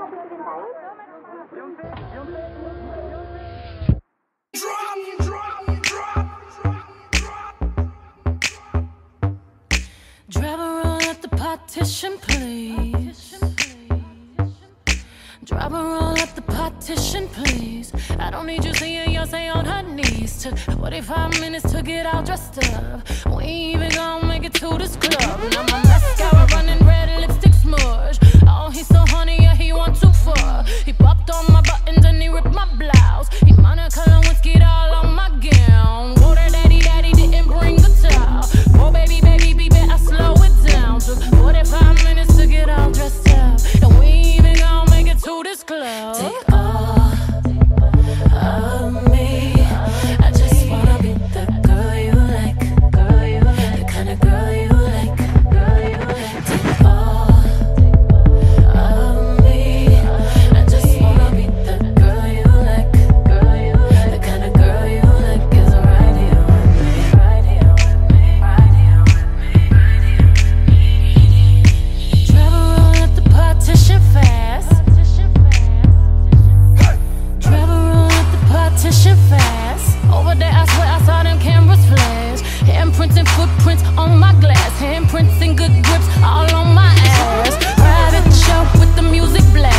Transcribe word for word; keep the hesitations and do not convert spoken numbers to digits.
Driver, roll up the partition, please. Driver, roll up the partition, please. I don't need you seeing Beyonc on her knees. Took forty-five minutes to get all dressed up. We ain't even gonna make it to this club. Now my mascara running red, lipstick smudge. Oh, he's so honey, yeah, he want too far. He popped on my buttons and he ripped my blouse. He Monica Lewinsky'd all on my gown. Whoa, that daddy, daddy didn't bring the towel. Oh, baby, baby, baby, I slow it down. Took forty-five minutes to get all dressed up. And we ain't even gonna make it to this club. Take all of me. I just wanna be the girl you like, girl you like, the kind of girl you like, girl you like. Take all of me. I just wanna be the girl you like, girl you like, the kind of girl you like is right here with me, right here with me, right here with me, right here with me. Travel roll up the partition fast. Partition fast. Over there, I swear I saw them cameras flash. Handprints and footprints on my glass. Handprints and good grips all on my ass. Private show with the music blast.